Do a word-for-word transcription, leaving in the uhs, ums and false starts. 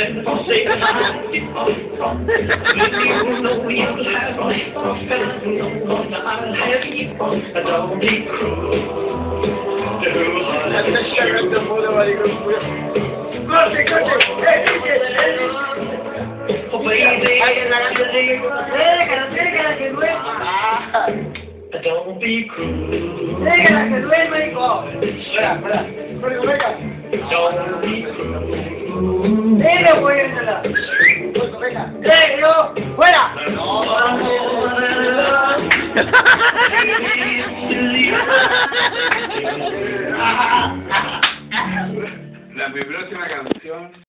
let forsake my you know you'll have me on I'll have you don't be cruel Corte, corte, eh, oh baby don't be cruel Venga, que duerme, hijo. Fuera, fuera. Corre, venga. don't be cruel Venga, fuera. Venga. Eh, yo, fuera. La mi próxima canción